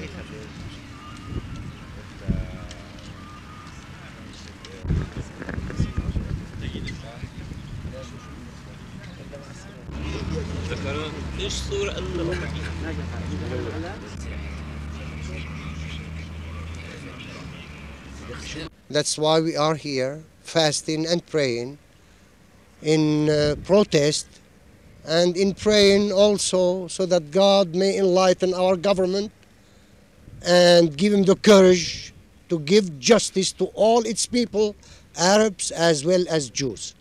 That's why we are here fasting and praying in protest, and in praying also so that God may enlighten our government and give him the courage to give justice to all its people, Arabs as well as Jews.